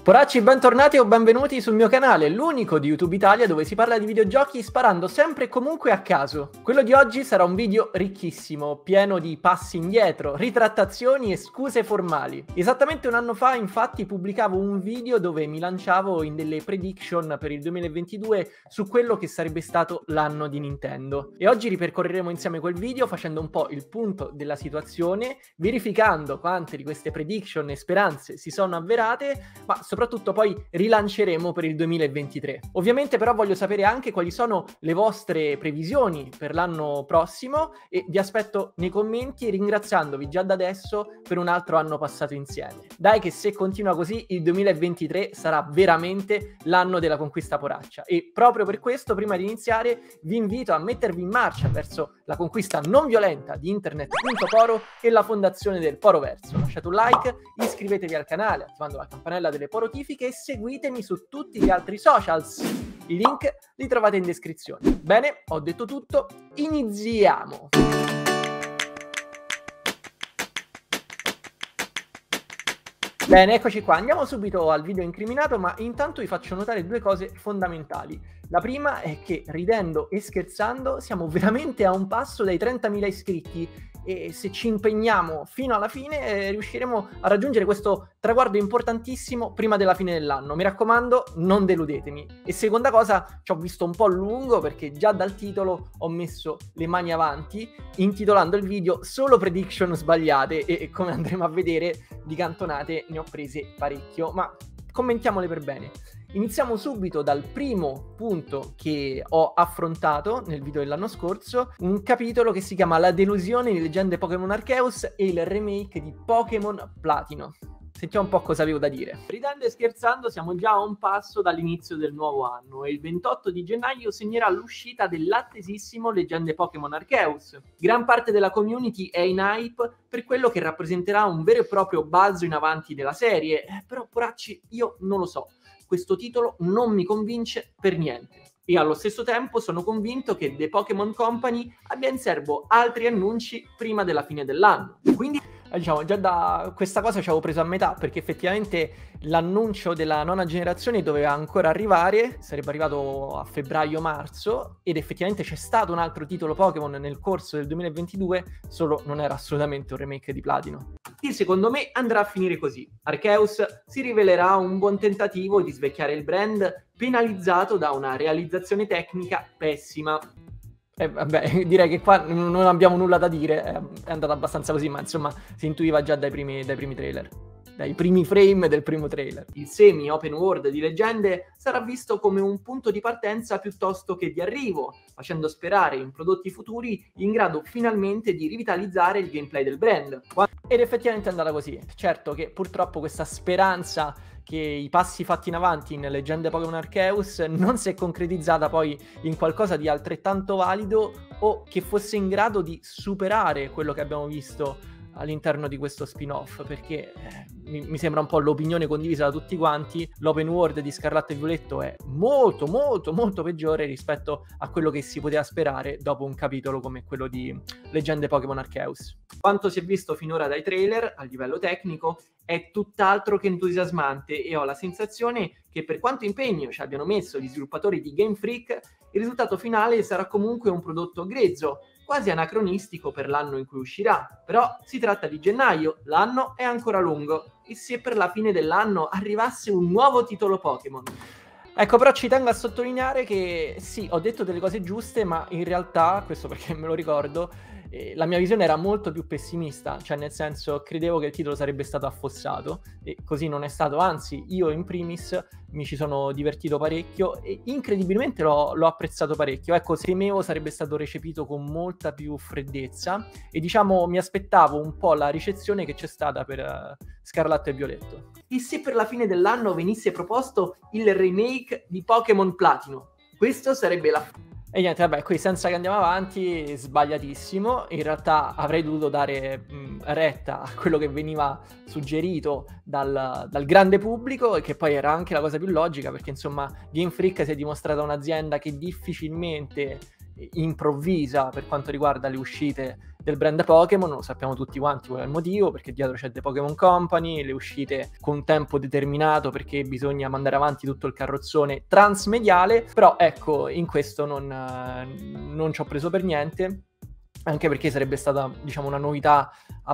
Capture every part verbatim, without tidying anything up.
Poracci, bentornati o benvenuti sul mio canale, l'unico di YouTube Italia dove si parla di videogiochi sparando sempre e comunque a caso. Quello di oggi sarà un video ricchissimo, pieno di passi indietro, ritrattazioni e scuse formali. Esattamente un anno fa, infatti, pubblicavo un video dove mi lanciavo in delle prediction per il duemilaventidue su quello che sarebbe stato l'anno di Nintendo. E oggi ripercorreremo insieme quel video facendo un po' il punto della situazione, verificando quante di queste prediction e speranze si sono avverate, ma soprattutto poi rilanceremo per il duemilaventitré. Ovviamente però voglio sapere anche quali sono le vostre previsioni per l'anno prossimo e vi aspetto nei commenti ringraziandovi già da adesso per un altro anno passato insieme. Dai che se continua così il duemilaventitré sarà veramente l'anno della conquista poraccia e proprio per questo prima di iniziare vi invito a mettervi in marcia verso la conquista non violenta di internet punto poro e la fondazione del Poroverso. Lasciate un like, iscrivetevi al canale attivando la campanella delle Poro notifiche e seguitemi su tutti gli altri socials. I link li trovate in descrizione. Bene, ho detto tutto, iniziamo! Bene, eccoci qua, andiamo subito al video incriminato, ma intanto vi faccio notare due cose fondamentali. La prima è che, ridendo e scherzando, siamo veramente a un passo dai trentamila iscritti e se ci impegniamo fino alla fine eh, riusciremo a raggiungere questo traguardo importantissimo prima della fine dell'anno. Mi raccomando, non deludetemi. E seconda cosa, ci ho visto un po' lungo perché già dal titolo ho messo le mani avanti, intitolando il video solo prediction sbagliate e, e come andremo a vedere di cantonate ne ho prese parecchio, ma commentiamole per bene. Iniziamo subito dal primo punto che ho affrontato nel video dell'anno scorso, un capitolo che si chiama La delusione di Leggende Pokémon Arceus e il remake di Pokémon Platino. Sentiamo un po' cosa avevo da dire. Ridendo e scherzando siamo già a un passo dall'inizio del nuovo anno e il ventotto di gennaio segnerà l'uscita dell'attesissimo Leggende Pokémon Arceus. Gran parte della community è in hype per quello che rappresenterà un vero e proprio balzo in avanti della serie, eh, però poracci io non lo so. Questo titolo non mi convince per niente. E allo stesso tempo sono convinto che The Pokémon Company abbia in serbo altri annunci prima della fine dell'anno. Quindi, diciamo, già da questa cosa ci avevo preso a metà, perché effettivamente l'annuncio della nona generazione doveva ancora arrivare, sarebbe arrivato a febbraio-marzo, ed effettivamente c'è stato un altro titolo Pokémon nel corso del duemilaventidue, solo non era assolutamente un remake di Platino. Il secondo me andrà a finire così. Arceus si rivelerà un buon tentativo di svecchiare il brand, penalizzato da una realizzazione tecnica pessima. Eh, vabbè, direi che qua non abbiamo nulla da dire, è andata abbastanza così, ma insomma si intuiva già dai primi, dai primi trailer. Dai primi frame del primo trailer. Il semi-open world di Leggende sarà visto come un punto di partenza piuttosto che di arrivo, facendo sperare in prodotti futuri in grado finalmente di rivitalizzare il gameplay del brand. Ed effettivamente è andata così. Certo che purtroppo questa speranza che i passi fatti in avanti in Leggende Pokémon Arceus non si è concretizzata poi in qualcosa di altrettanto valido o che fosse in grado di superare quello che abbiamo visto all'interno di questo spin-off, perché eh, mi, mi sembra un po' l'opinione condivisa da tutti quanti. L'open world di Scarlatto e Violetto è molto molto molto peggiore rispetto a quello che si poteva sperare dopo un capitolo come quello di Leggende Pokémon Arceus. Quanto si è visto finora dai trailer a livello tecnico è tutt'altro che entusiasmante e ho la sensazione che per quanto impegno ci abbiano messo gli sviluppatori di Game Freak, il risultato finale sarà comunque un prodotto grezzo, quasi anacronistico per l'anno in cui uscirà. Però si tratta di gennaio, l'anno è ancora lungo, e se per la fine dell'anno arrivasse un nuovo titolo Pokémon? Ecco, però ci tengo a sottolineare che sì, ho detto delle cose giuste, ma in realtà, questo perché me lo ricordo, eh, la mia visione era molto più pessimista, cioè nel senso credevo che il titolo sarebbe stato affossato e così non è stato, anzi io in primis mi ci sono divertito parecchio e incredibilmente l'ho, l'ho apprezzato parecchio. Ecco, temevo sarebbe stato recepito con molta più freddezza e diciamo mi aspettavo un po' la ricezione che c'è stata per uh, Scarlatto e Violetto. E se per la fine dell'anno venisse proposto il remake di Pokémon Platino? Questo sarebbe la... E niente, vabbè, qui senza che andiamo avanti, sbagliatissimo. In realtà avrei dovuto dare mh, retta a quello che veniva suggerito dal, dal grande pubblico, e che poi era anche la cosa più logica, perché insomma Game Freak si è dimostrata un'azienda che difficilmente improvvisa per quanto riguarda le uscite del brand Pokémon. Lo sappiamo tutti quanti qual è il motivo, perché dietro c'è The Pokémon Company, le uscite con tempo determinato perché bisogna mandare avanti tutto il carrozzone transmediale. Però ecco, in questo non, non ci ho preso per niente, anche perché sarebbe stata, diciamo, una novità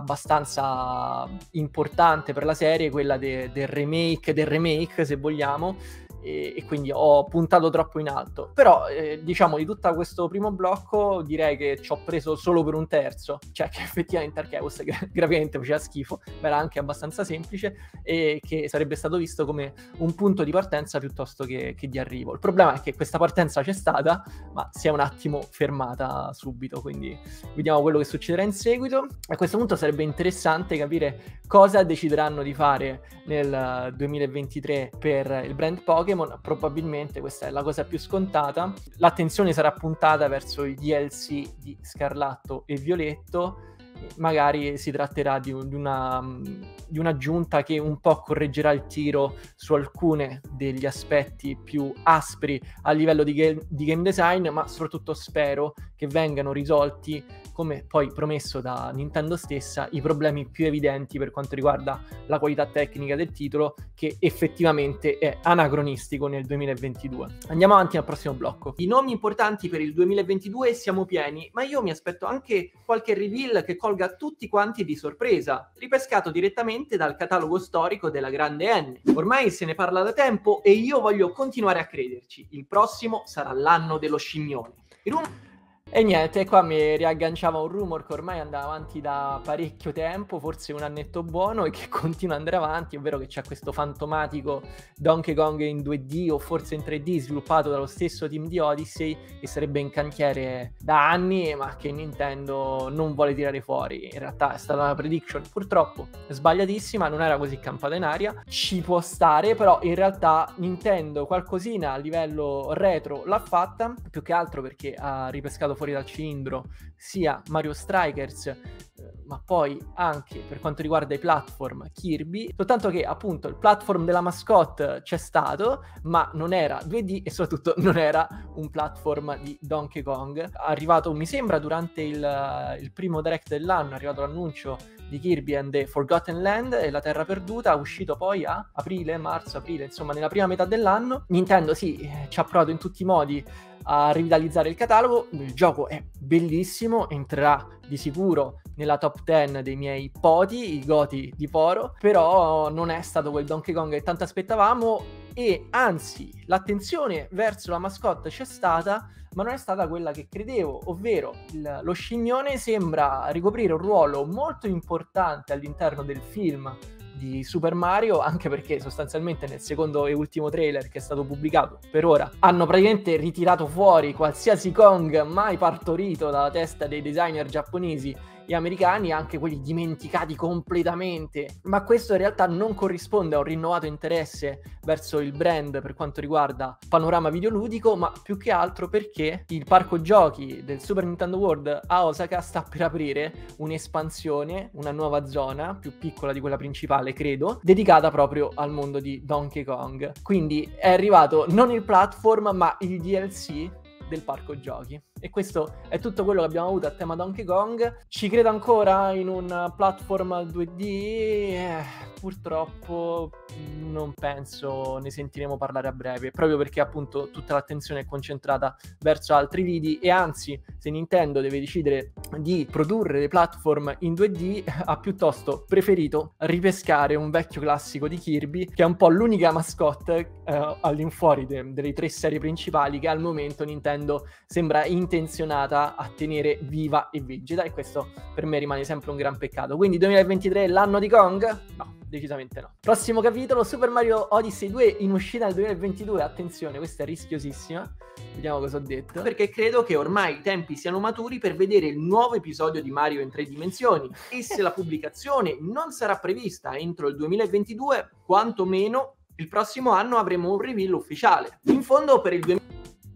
abbastanza importante per la serie, quella de- del remake del remake, se vogliamo, e, e quindi ho puntato troppo in alto. Però eh, diciamo, di tutto questo primo blocco direi che ci ho preso solo per un terzo, cioè che effettivamente Arceus gra- graficamente faceva schifo, ma era anche abbastanza semplice, e che sarebbe stato visto come un punto di partenza piuttosto che, che di arrivo. Il problema è che questa partenza c'è stata, ma si è un attimo fermata subito, quindi vediamo quello che succederà in seguito. A questo punto sarebbe interessante capire cosa decideranno di fare nel duemilaventitré per il brand Pokémon. Probabilmente questa è la cosa più scontata. L'attenzione sarà puntata verso i D L C di Scarlatto e Violetto. Magari si tratterà di, un, di, una, di un'aggiunta che un po' correggerà il tiro su alcune degli aspetti più aspri a livello di game, di game design, ma soprattutto spero che vengano risolti, come poi promesso da Nintendo stessa, i problemi più evidenti per quanto riguarda la qualità tecnica del titolo, che effettivamente è anacronistico nel duemilaventidue. Andiamo avanti al prossimo blocco. I nomi importanti per il duemilaventidue siamo pieni, ma io mi aspetto anche qualche reveal che colga tutti quanti di sorpresa, ripescato direttamente dal catalogo storico della grande N. Ormai se ne parla da tempo e io voglio continuare a crederci. Il prossimo sarà l'anno dello scimmione. Il rum- E niente, qua mi riagganciava un rumor che ormai andava avanti da parecchio tempo, forse un annetto buono, e che continua ad andare avanti, ovvero che c'è questo fantomatico Donkey Kong in due D o forse in tre D sviluppato dallo stesso team di Odyssey, che sarebbe in cantiere da anni, ma che Nintendo non vuole tirare fuori. In realtà è stata una prediction purtroppo sbagliatissima, non era così campata in aria, ci può stare, però in realtà Nintendo qualcosina a livello retro l'ha fatta, più che altro perché ha ripescato fuori dal cilindro sia Mario Strikers, eh, ma poi anche per quanto riguarda i platform Kirby, soltanto che appunto il platform della mascotte c'è stato, ma non era due D e soprattutto non era un platform di Donkey Kong. Arrivato, mi sembra, durante il, il primo direct dell'anno, è arrivato l'annuncio di Kirby and the Forgotten Land e la Terra Perduta, uscito poi a aprile, marzo, aprile, insomma nella prima metà dell'anno. Nintendo sì, ci ha provato in tutti i modi a rivitalizzare il catalogo. Il gioco è bellissimo, entrerà di sicuro nella top dieci dei miei poti, i goti di Poro, però non è stato quel Donkey Kong che tanto aspettavamo, e anzi l'attenzione verso la mascotte c'è stata, ma non è stata quella che credevo, ovvero il, lo scimmione sembra ricoprire un ruolo molto importante all'interno del film di Super Mario, anche perché sostanzialmente nel secondo e ultimo trailer che è stato pubblicato per ora hanno praticamente ritirato fuori qualsiasi Kong mai partorito dalla testa dei designer giapponesi e americani, anche quelli dimenticati completamente. Ma questo in realtà non corrisponde a un rinnovato interesse verso il brand per quanto riguarda panorama videoludico, ma più che altro perché il parco giochi del Super Nintendo World a Osaka sta per aprire un'espansione, una nuova zona più piccola di quella principale, credo, dedicata proprio al mondo di Donkey Kong. Quindi è arrivato non il platform ma il D L C del parco giochi. E questo è tutto quello che abbiamo avuto a tema Donkey Kong. Ci credo ancora in un platform due D? Eh, purtroppo non penso ne sentiremo parlare a breve, proprio perché appunto tutta l'attenzione è concentrata verso altri lidi, e anzi, se Nintendo deve decidere di produrre dei platform in due D, ha piuttosto preferito ripescare un vecchio classico di Kirby, che è un po' l'unica mascotte eh, all'infuori de- delle tre serie principali che al momento Nintendo sembra intenzionata a tenere viva e vigida, e questo per me rimane sempre un gran peccato. Quindi duemilaventitré l'anno di Kong? No, decisamente no. Prossimo capitolo, Super Mario Odyssey due in uscita nel duemilaventidue. Attenzione, questa è rischiosissima. Vediamo cosa ho detto. Perché credo che ormai i tempi siano maturi per vedere il nuovo episodio di Mario in tre dimensioni, e se la pubblicazione non sarà prevista entro il duemilaventidue, quantomeno il prossimo anno avremo un reveal ufficiale. In fondo per il duemilaventidue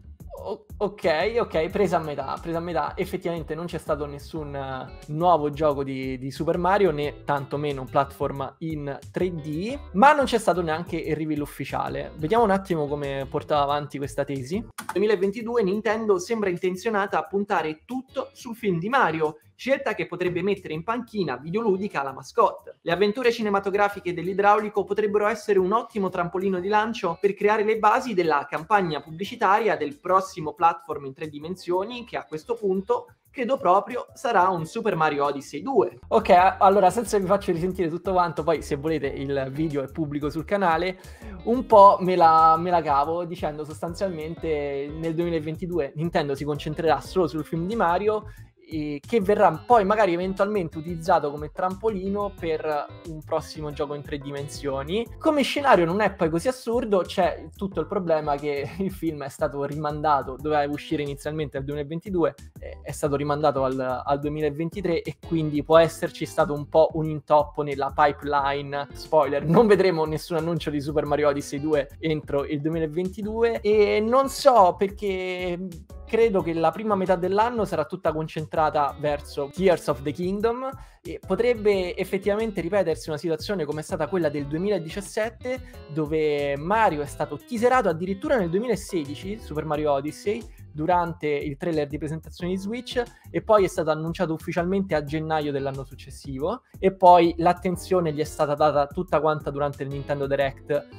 O- ok, ok, presa a metà, presa a metà. Effettivamente non c'è stato nessun uh, nuovo gioco di, di Super Mario, né tantomeno un platform in tre D, ma non c'è stato neanche il reveal ufficiale. Vediamo un attimo come portava avanti questa tesi. Nel duemilaventidue Nintendo sembra intenzionata a puntare tutto sul film di Mario, scelta che potrebbe mettere in panchina videoludica la mascotte. Le avventure cinematografiche dell'idraulico potrebbero essere un ottimo trampolino di lancio per creare le basi della campagna pubblicitaria del prossimo platform in tre dimensioni, che a questo punto credo proprio sarà un Super Mario Odyssey due. Ok, allora senza vi faccio risentire tutto quanto, poi se volete il video è pubblico sul canale, un po' me la, me la cavo dicendo sostanzialmente nel duemilaventidue Nintendo si concentrerà solo sul film di Mario, e che verrà poi magari eventualmente utilizzato come trampolino per un prossimo gioco in tre dimensioni. Come scenario non è poi così assurdo, c'è tutto il problema che il film è stato rimandato, doveva uscire inizialmente nel duemilaventidue, è stato rimandato al, al duemilaventitré e quindi può esserci stato un po' un intoppo nella pipeline. Spoiler, non vedremo nessun annuncio di Super Mario Odyssey due entro il duemilaventidue e non so perché credo che la prima metà dell'anno sarà tutta concentrata verso Tears of the Kingdom e potrebbe effettivamente ripetersi una situazione come è stata quella del duemiladiciassette, dove Mario è stato teaserato addirittura nel duemilasedici, Super Mario Odyssey, durante il trailer di presentazione di Switch, e poi è stato annunciato ufficialmente a gennaio dell'anno successivo, e poi l'attenzione gli è stata data tutta quanta durante il Nintendo Direct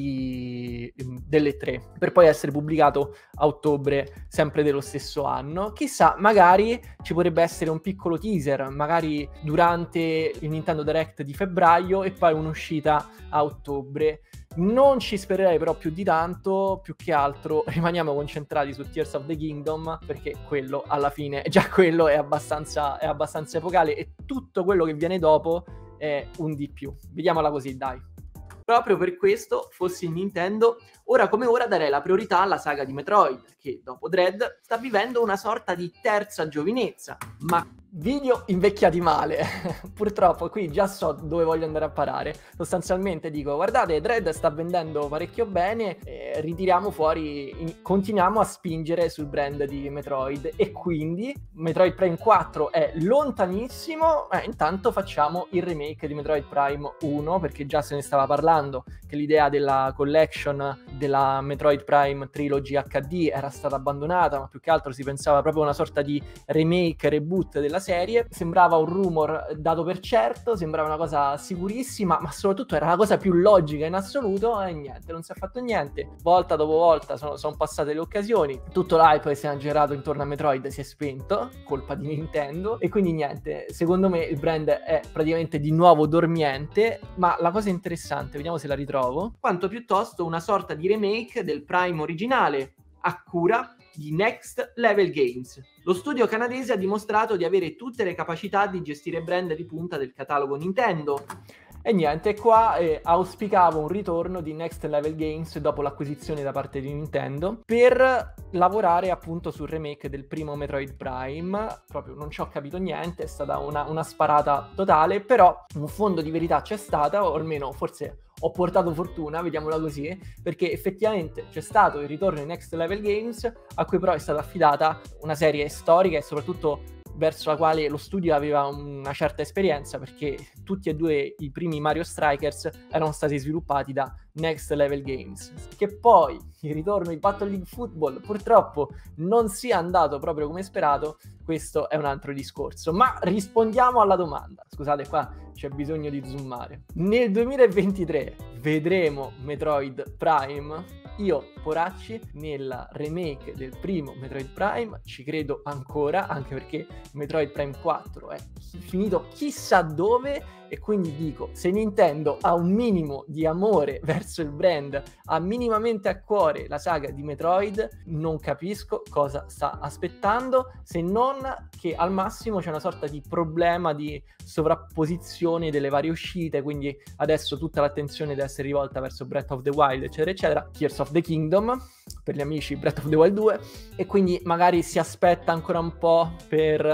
di... delle tre, per poi essere pubblicato a ottobre sempre dello stesso anno. Chissà, magari ci potrebbe essere un piccolo teaser, magari durante il Nintendo Direct di febbraio e poi un'uscita a ottobre. Non ci spererei però più di tanto, più che altro rimaniamo concentrati su Tears of the Kingdom, perché quello alla fine, già quello è abbastanza, è abbastanza epocale e tutto quello che viene dopo è un di più. Vediamola così, dai. Proprio per questo, fossi Nintendo, ora come ora darei la priorità alla saga di Metroid, che dopo Dread sta vivendo una sorta di terza giovinezza, ma video invecchiati male. Purtroppo qui già so dove voglio andare a parare. Sostanzialmente dico, guardate, Dread sta vendendo parecchio bene, eh, ritiriamo fuori, in, continuiamo a spingere sul brand di Metroid, e quindi Metroid Prime quattro è lontanissimo, eh, intanto facciamo il remake di Metroid Prime uno, perché già se ne stava parlando che l'idea della collection della Metroid Prime Trilogy acca di era stata abbandonata, ma più che altro si pensava proprio a una sorta di remake, reboot della serie. Sembrava un rumor dato per certo, sembrava una cosa sicurissima, ma soprattutto era la cosa più logica in assoluto, e niente, non si è fatto niente. Volta dopo volta sono, sono passate le occasioni, tutto l'hype che si è generato intorno a Metroid si è spento, colpa di Nintendo, e quindi niente, secondo me il brand è praticamente di nuovo dormiente. Ma la cosa interessante, vediamo se la ritrovo, quanto piuttosto una sorta di remake del Prime originale a cura di Next Level Games. Lo studio canadese ha dimostrato di avere tutte le capacità di gestire brand di punta del catalogo Nintendo. E niente, qua eh, auspicavo un ritorno di Next Level Games dopo l'acquisizione da parte di Nintendo per lavorare appunto sul remake del primo Metroid Prime. Proprio non ci ho capito niente, è stata una, una sparata totale, però un fondo di verità c'è stata, o almeno forse ho portato fortuna, vediamola così, perché effettivamente c'è stato il ritorno di Next Level Games, a cui però è stata affidata una serie storica e soprattutto verso la quale lo studio aveva una certa esperienza, perché tutti e due i primi Mario Strikers erano stati sviluppati da Next Level Games. Che poi il ritorno di Battle League Football purtroppo non sia andato proprio come sperato, questo è un altro discorso. Ma rispondiamo alla domanda. Scusate, qua c'è bisogno di zoomare. Nel duemilaventitré vedremo Metroid Prime? Io, poracci, nel remake del primo Metroid Prime ci credo ancora, anche perché Metroid Prime quattro è finito chissà dove, e quindi dico, se Nintendo ha un minimo di amore verso il brand, ha minimamente a cuore la saga di Metroid, non capisco cosa sta aspettando, se non che al massimo c'è una sorta di problema di sovrapposizione delle varie uscite, quindi adesso tutta l'attenzione deve essere rivolta verso Breath of the Wild, eccetera eccetera, Tears of the Kingdom, per gli amici Breath of the Wild due, e quindi magari si aspetta ancora un po' per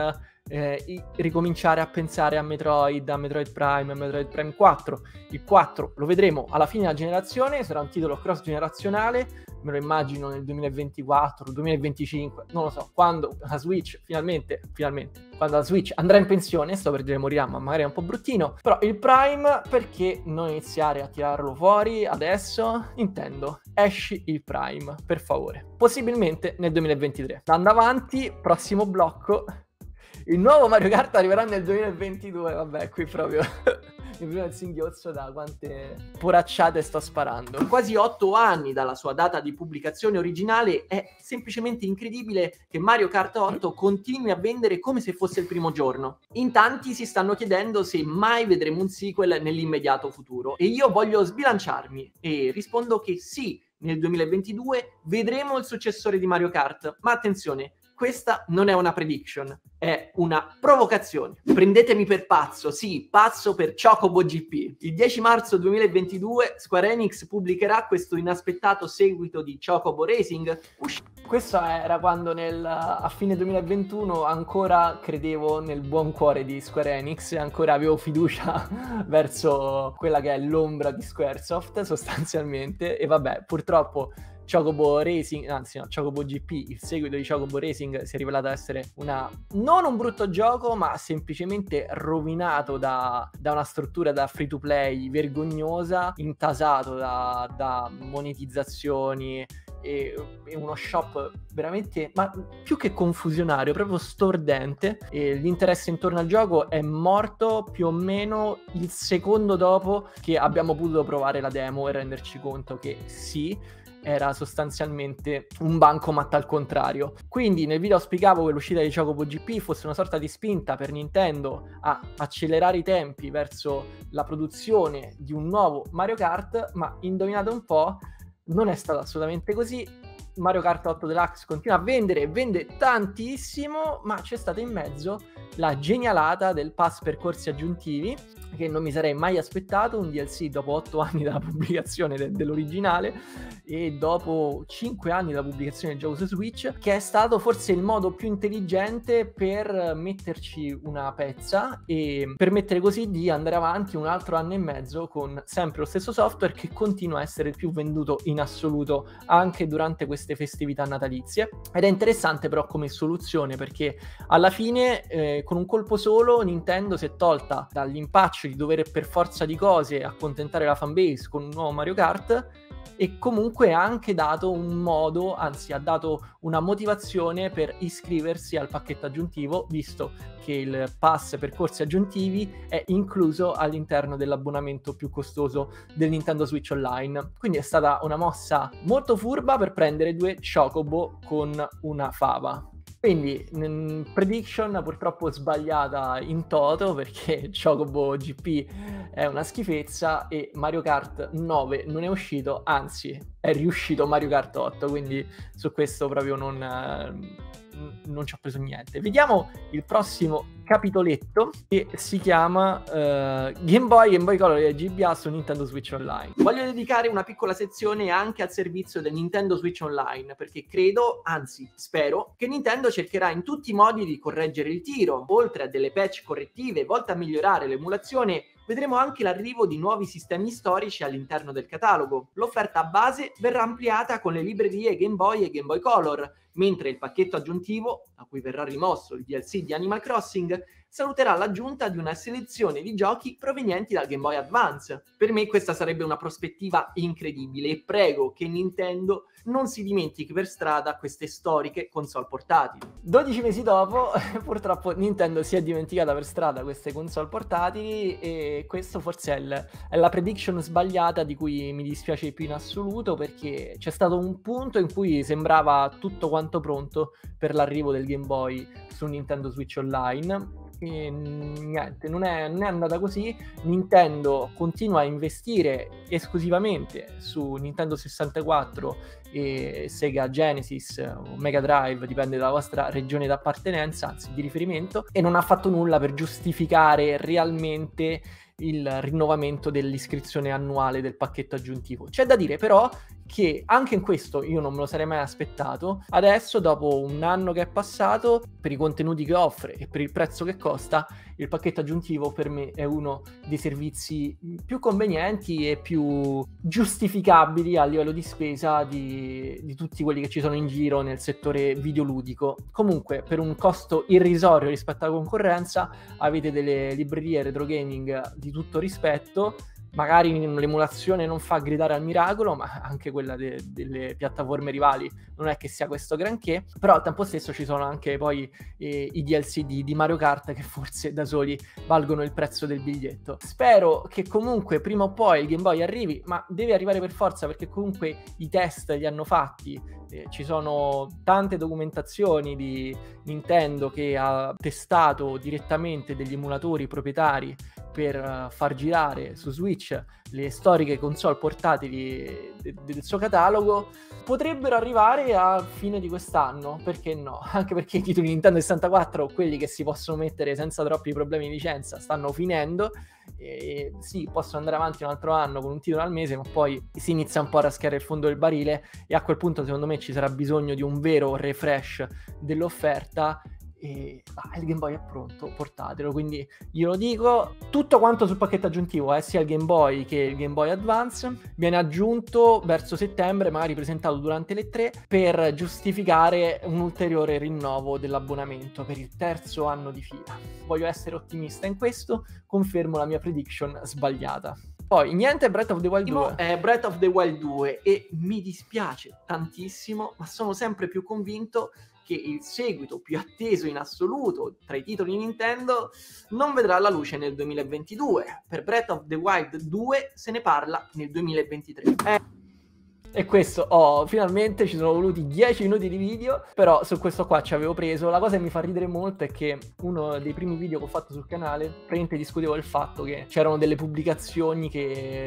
eh, i- ricominciare a pensare a Metroid, a Metroid Prime, a Metroid Prime quattro. Il quattro lo vedremo alla fine della generazione, sarà un titolo cross generazionale, me lo immagino nel duemilaventiquattro, duemilaventicinque, non lo so, quando la Switch finalmente, finalmente, quando la Switch andrà in pensione, sto per dire morirà, ma magari è un po' bruttino, però il Prime, perché non iniziare a tirarlo fuori adesso? Nintendo, esci il Prime, per favore. Possibilmente nel duemilaventitré. Andando avanti, prossimo blocco, il nuovo Mario Kart arriverà nel duemilaventidue, vabbè, qui proprio... mi viene il singhiozzo da quante poracciate sto sparando. Quasi otto anni dalla sua data di pubblicazione originale, è semplicemente incredibile che Mario Kart otto continui a vendere come se fosse il primo giorno. In tanti si stanno chiedendo se mai vedremo un sequel nell'immediato futuro, e io voglio sbilanciarmi e rispondo che sì, nel duemilaventidue vedremo il successore di Mario Kart, ma attenzione, questa non è una prediction, è una provocazione. Prendetemi per pazzo, sì, pazzo per Chocobo G P. Il dieci marzo duemilaventidue Square Enix pubblicherà questo inaspettato seguito di Chocobo Racing. Usci- questo era quando nel, a fine duemilaventuno ancora credevo nel buon cuore di Square Enix, e ancora avevo fiducia verso quella che è l'ombra di Squaresoft sostanzialmente, e vabbè, purtroppo Chocobo Racing, anzi no, Chocobo G P, il seguito di Chocobo Racing, si è rivelato essere una non un brutto gioco, ma semplicemente rovinato da, da una struttura da free to play vergognosa, intasato da, da monetizzazioni e, e uno shop veramente, ma più che confusionario, proprio stordente. E l'interesse intorno al gioco è morto più o meno il secondo dopo che abbiamo potuto provare la demo e renderci conto che sì, era sostanzialmente un bancomat al contrario. Quindi nel video spiegavo che l'uscita di Chocobo G P fosse una sorta di spinta per Nintendo a accelerare i tempi verso la produzione di un nuovo Mario Kart, ma indovinate un po', non è stato assolutamente così. Mario Kart otto Deluxe continua a vendere, vende tantissimo, ma c'è stata in mezzo la genialata del pass percorsi aggiuntivi, che non mi sarei mai aspettato, un D L C dopo otto anni dalla pubblicazione de- dell'originale e dopo cinque anni dalla pubblicazione del gioco su Switch, che è stato forse il modo più intelligente per metterci una pezza e permettere così di andare avanti un altro anno e mezzo con sempre lo stesso software, che continua a essere il più venduto in assoluto anche durante queste festività natalizie. Ed è interessante però come soluzione, perché alla fine eh, con un colpo solo Nintendo si è tolta dall'impaccio di dover per forza di cose accontentare la fanbase con un nuovo Mario Kart, e comunque ha anche dato un modo, anzi ha dato una motivazione per iscriversi al pacchetto aggiuntivo, visto che il pass percorsi aggiuntivi è incluso all'interno dell'abbonamento più costoso del Nintendo Switch Online. Quindi è stata una mossa molto furba per prendere due Chocobo con una fava. Quindi, mh, prediction purtroppo sbagliata in toto, perché Chocobo G P è una schifezza e Mario Kart nove non è uscito, anzi è riuscito Mario Kart otto, quindi su questo proprio non, eh, non ci ho preso niente. Vediamo il prossimo capitoletto, che si chiama uh, Game Boy, Game Boy Color e G B A su Nintendo Switch Online. Voglio dedicare una piccola sezione anche al servizio del Nintendo Switch Online, perché credo, anzi spero, che Nintendo cercherà in tutti i modi di correggere il tiro. Oltre a delle patch correttive volte a migliorare l'emulazione, vedremo anche l'arrivo di nuovi sistemi storici all'interno del catalogo. L'offerta base verrà ampliata con le librerie Game Boy e Game Boy Color, mentre il pacchetto aggiuntivo, a cui verrà rimosso il D L C di Animal Crossing, saluterà l'aggiunta di una selezione di giochi provenienti dal Game Boy Advance. Per me questa sarebbe una prospettiva incredibile e prego che Nintendo non si dimentichi per strada queste storiche console portatili. dodici mesi dopo, purtroppo Nintendo si è dimenticata per strada queste console portatili, e questo forse è, il, è la prediction sbagliata di cui mi dispiace di più in assoluto, perché c'è stato un punto in cui sembrava tutto quanto pronto per l'arrivo del Game Boy su Nintendo Switch Online. E niente, non è, non è andata così. Nintendo continua a investire esclusivamente su Nintendo sessantaquattro e Sega Genesis o Mega Drive, dipende dalla vostra regione d'appartenenza, anzi di riferimento, e non ha fatto nulla per giustificare realmente il rinnovamento dell'iscrizione annuale del pacchetto aggiuntivo. C'è da dire però che anche in questo io non me lo sarei mai aspettato. Adesso, dopo un anno che è passato, per i contenuti che offre e per il prezzo che costa, il pacchetto aggiuntivo per me è uno dei servizi più convenienti e più giustificabili a livello di spesa di, di tutti quelli che ci sono in giro nel settore videoludico. Comunque, per un costo irrisorio rispetto alla concorrenza, avete delle librerie retro gaming di tutto rispetto. Magari l'emulazione non fa gridare al miracolo, ma anche quella de- delle piattaforme rivali non è che sia questo granché, però al tempo stesso ci sono anche poi eh, i D L C di, di Mario Kart che forse da soli valgono il prezzo del biglietto. Spero che comunque prima o poi il Game Boy arrivi, ma deve arrivare per forza, perché comunque i test li hanno fatti, eh, ci sono tante documentazioni di Nintendo che ha testato direttamente degli emulatori proprietari per far girare su Switch le storiche console portatili de- del suo catalogo. Potrebbero arrivare a fine di quest'anno, perché no? Anche perché i titoli Nintendo sessantaquattro, quelli che si possono mettere senza troppi problemi di licenza, stanno finendo. E sì, possono andare avanti un altro anno con un titolo al mese, ma poi si inizia un po' a raschiare il fondo del barile e a quel punto secondo me ci sarà bisogno di un vero refresh dell'offerta. E ah, il Game Boy è pronto, portatelo. Quindi io lo dico, tutto quanto sul pacchetto aggiuntivo, eh, sia il Game Boy che il Game Boy Advance, viene aggiunto verso settembre, magari presentato durante le tre, per giustificare un ulteriore rinnovo dell'abbonamento per il terzo anno di fila. Voglio essere ottimista in questo, confermo la mia prediction sbagliata. Poi niente Breath of the Wild due. È Breath of the Wild due e mi dispiace tantissimo, ma sono sempre più convinto che il seguito più atteso in assoluto tra i titoli Nintendo non vedrà la luce nel duemilaventidue. Per Breath of the Wild due se ne parla nel duemilaventitré. Eh. E questo, oh, finalmente ci sono voluti dieci minuti di video, però su questo qua ci avevo preso. La cosa che mi fa ridere molto è che uno dei primi video che ho fatto sul canale, praticamente discutevo il fatto che c'erano delle pubblicazioni che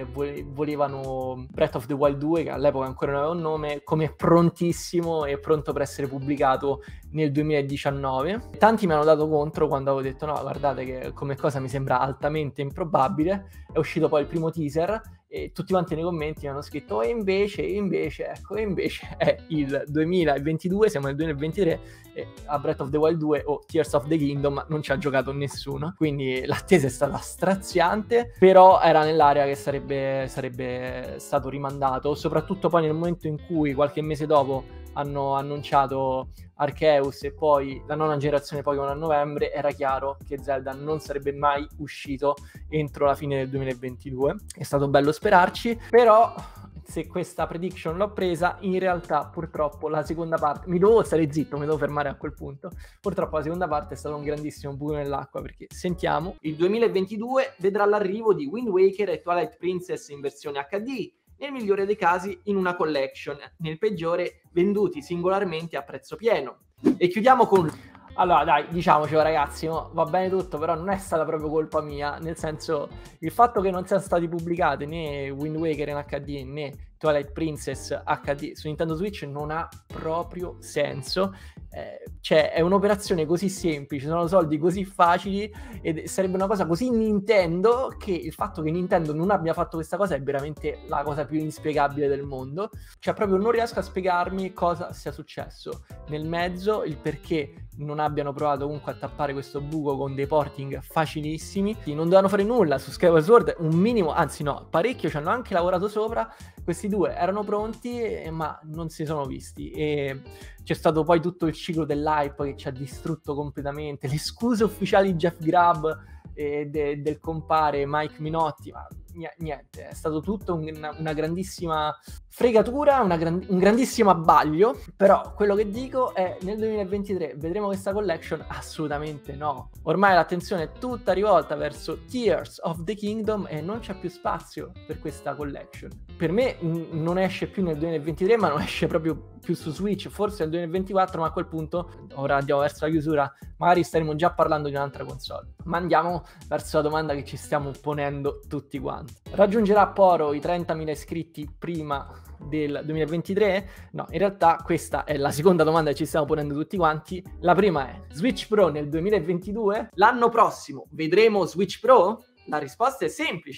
volevano Breath of the Wild due, che all'epoca ancora non aveva un nome, come prontissimo e pronto per essere pubblicato nel duemiladiciannove. Tanti mi hanno dato contro quando avevo detto no, guardate che come cosa mi sembra altamente improbabile. È uscito poi il primo teaser e tutti quanti nei commenti mi hanno scritto e invece, e invece, ecco, e invece è il duemilaventidue, siamo nel duemilaventitré e a Breath of the Wild due o Tears of the Kingdom non ci ha giocato nessuno, quindi l'attesa è stata straziante, però era nell'area che sarebbe, sarebbe stato rimandato, soprattutto poi nel momento in cui qualche mese dopo hanno annunciato Arceus e poi la nona generazione Pokémon a novembre, era chiaro che Zelda non sarebbe mai uscito entro la fine del duemilaventidue. È stato bello sperarci, però se questa prediction l'ho presa, in realtà purtroppo la seconda parte, mi dovevo stare zitto, mi dovevo fermare a quel punto, purtroppo la seconda parte è stato un grandissimo buco nell'acqua, perché sentiamo, il duemilaventidue vedrà l'arrivo di Wind Waker e Twilight Princess in versione acca di, nel migliore dei casi in una collection, nel peggiore venduti singolarmente a prezzo pieno. E chiudiamo con... Allora dai, diciamocelo ragazzi, no? Va bene tutto, però non è stata proprio colpa mia, nel senso, il fatto che non siano stati pubblicati né Wind Waker in acca di né Twilight Princess acca di su Nintendo Switch non ha proprio senso. Eh, cioè è un'operazione così semplice, sono soldi così facili ed sarebbe una cosa così Nintendo, che il fatto che Nintendo non abbia fatto questa cosa è veramente la cosa più inspiegabile del mondo. Cioè proprio non riesco a spiegarmi cosa sia successo nel mezzo, il perché non abbiano provato comunque a tappare questo buco con dei porting facilissimi. Non dovevano fare nulla su Skyward Sword, un minimo, anzi no, parecchio, ci hanno anche lavorato sopra. Questi due erano pronti, eh, ma non si sono visti, e c'è stato poi tutto il ciclo dell'hype che ci ha distrutto completamente, le scuse ufficiali di Jeff Grubb e de- del compare Mike Minotti, ma niente, è stato tutto un, una, una grandissima fregatura, una gran, un grandissimo abbaglio. Però quello che dico è, nel duemilaventitré vedremo questa collection? Assolutamente no. Ormai l'attenzione è tutta rivolta verso Tears of the Kingdom e non c'è più spazio per questa collection. Per me n- non esce più nel duemilaventitré, ma non esce proprio più su Switch, forse nel duemilaventiquattro, ma a quel punto, ora andiamo verso la chiusura, magari staremo già parlando di un'altra console. Ma andiamo verso la domanda che ci stiamo ponendo tutti quanti. Raggiungerà Poro i trentamila iscritti prima del duemilaventitré? No, in realtà questa è la seconda domanda che ci stiamo ponendo tutti quanti. La prima è: Switch Pro nel duemilaventidue? L'anno prossimo vedremo Switch Pro? La risposta è semplice: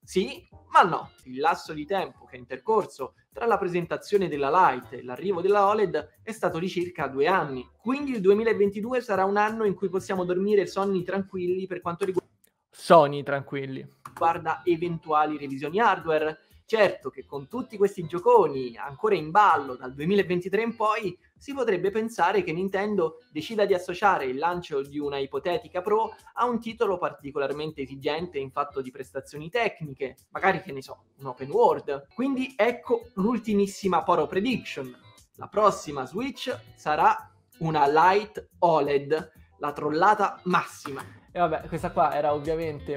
Sì, ma no. Il lasso di tempo che è intercorso tra la presentazione della Lite e l'arrivo della O L E D è stato di circa due anni. Quindi il duemilaventidue sarà un anno in cui possiamo dormire sonni tranquilli per quanto riguarda Sony tranquilli. Guarda eventuali revisioni hardware. Certo che con tutti questi gioconi ancora in ballo dal duemilaventitré in poi, si potrebbe pensare che Nintendo decida di associare il lancio di una ipotetica Pro a un titolo particolarmente esigente in fatto di prestazioni tecniche, magari, che ne so, un open world. Quindi ecco l'ultimissima Poro Prediction. La prossima Switch sarà una Lite O L E D, la trollata massima. E vabbè, questa qua era ovviamente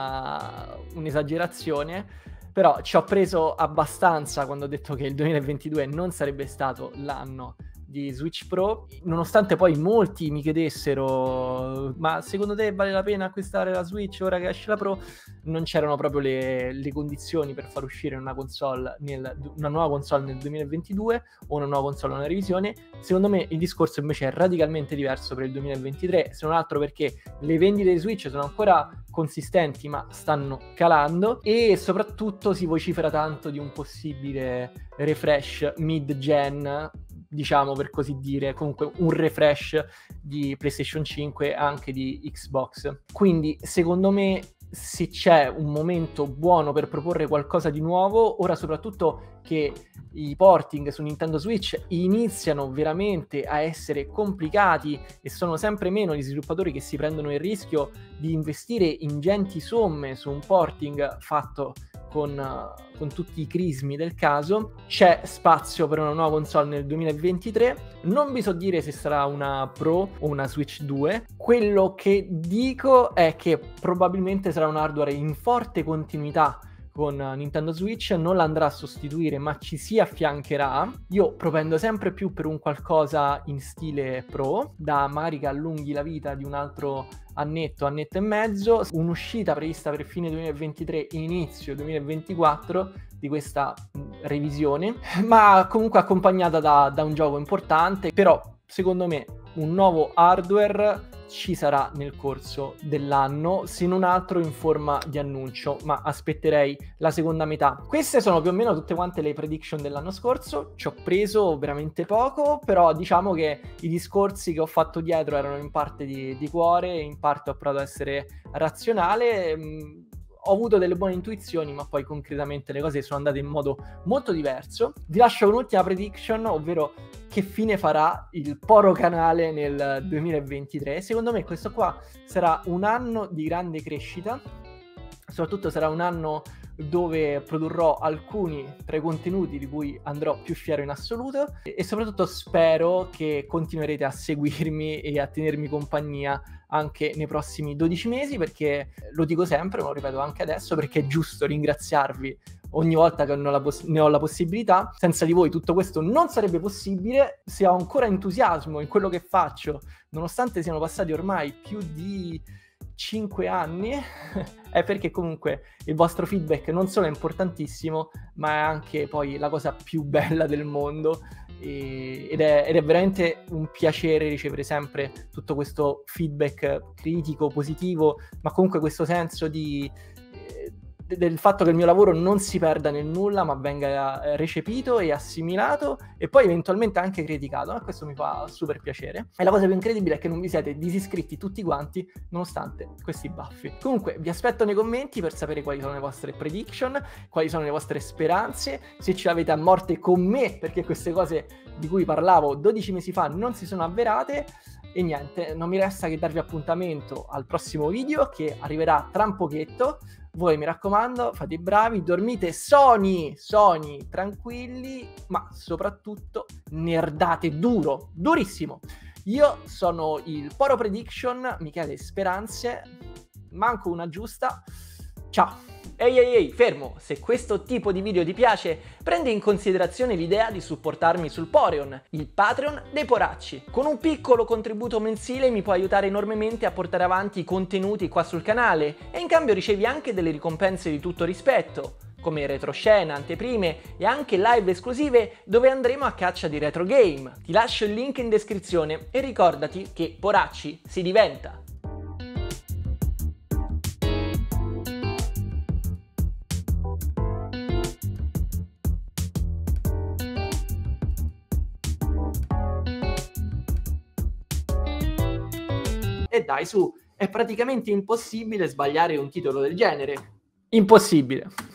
una un'esagerazione, però ci ho preso abbastanza quando ho detto che il duemilaventidue non sarebbe stato l'anno di Switch Pro, nonostante poi molti mi chiedessero: ma secondo te vale la pena acquistare la Switch ora che esce la Pro? Non c'erano proprio le, le condizioni per far uscire una console nel, una nuova console nel duemilaventidue o una nuova console, una revisione. Secondo me il discorso invece è radicalmente diverso per il duemilaventitré, se non altro perché le vendite di Switch sono ancora consistenti ma stanno calando, e soprattutto si vocifera tanto di un possibile refresh mid-gen, diciamo, per così dire, comunque un refresh di PlayStation cinque, anche di Xbox. Quindi secondo me, se c'è un momento buono per proporre qualcosa di nuovo, ora soprattutto che i porting su Nintendo Switch iniziano veramente a essere complicati e sono sempre meno gli sviluppatori che si prendono il rischio di investire ingenti somme su un porting fatto con, uh, con tutti i crismi del caso, c'è spazio per una nuova console nel duemilaventitré. Non vi so dire se sarà una Pro o una Switch due. Quello che dico è che probabilmente sarà un hardware in forte continuità con Nintendo Switch, non la andrà a sostituire ma ci si affiancherà. Io propendo sempre più per un qualcosa in stile Pro, da magari che allunghi la vita di un altro annetto, annetto e mezzo. Un'uscita prevista per fine duemilaventitré, inizio duemilaventiquattro di questa revisione, ma comunque accompagnata da, da un gioco importante. Però secondo me un nuovo hardware ci sarà nel corso dell'anno, se non altro in forma di annuncio, ma aspetterei la seconda metà. Queste sono più o meno tutte quante le prediction dell'anno scorso. Ci ho preso veramente poco, però diciamo che i discorsi che ho fatto dietro erano in parte di, di cuore, in parte ho provato ad essere razionale. Mh, ho avuto delle buone intuizioni, ma poi concretamente le cose sono andate in modo molto diverso. Vi lascio un'ultima prediction, ovvero che fine farà il Poro canale nel duemilaventitré. Secondo me questo qua sarà un anno di grande crescita, soprattutto sarà un anno dove produrrò alcuni tra i contenuti di cui andrò più fiero in assoluto, e soprattutto spero che continuerete a seguirmi e a tenermi compagnia anche nei prossimi dodici mesi, perché lo dico sempre, ma lo ripeto anche adesso, perché è giusto ringraziarvi ogni volta che ne ho, la poss- ne ho la possibilità. Senza di voi tutto questo non sarebbe possibile. Se ho ancora entusiasmo in quello che faccio, nonostante siano passati ormai più di cinque anni, è perché comunque il vostro feedback non solo è importantissimo, ma è anche poi la cosa più bella del mondo. E, ed, è, ed è veramente un piacere ricevere sempre tutto questo feedback critico, positivo, ma comunque questo senso di del fatto che il mio lavoro non si perda nel nulla, ma venga recepito e assimilato e poi eventualmente anche criticato. E questo mi fa super piacere. E la cosa più incredibile è che non vi siete disiscritti tutti quanti, nonostante questi baffi. Comunque vi aspetto nei commenti per sapere quali sono le vostre prediction, quali sono le vostre speranze, se ce l'avete a morte con me, perché queste cose di cui parlavo dodici mesi fa non si sono avverate. E niente, non mi resta che darvi appuntamento al prossimo video che arriverà tra un pochetto. Voi, mi raccomando, fate i bravi, dormite sonni, sonni tranquilli, ma soprattutto nerdate duro, durissimo. Io sono il Poro Prediction, Michele Speranze, manco una giusta. Ciao! Ehi ehi ehi, fermo! Se questo tipo di video ti piace, prendi in considerazione l'idea di supportarmi sul Poreon, il Patreon dei poracci. Con un piccolo contributo mensile mi puoi aiutare enormemente a portare avanti i contenuti qua sul canale e in cambio ricevi anche delle ricompense di tutto rispetto, come retroscena, anteprime e anche live esclusive dove andremo a caccia di retro game. Ti lascio il link in descrizione e ricordati che poracci si diventa. E dai, su, è praticamente impossibile sbagliare un titolo del genere. Impossibile.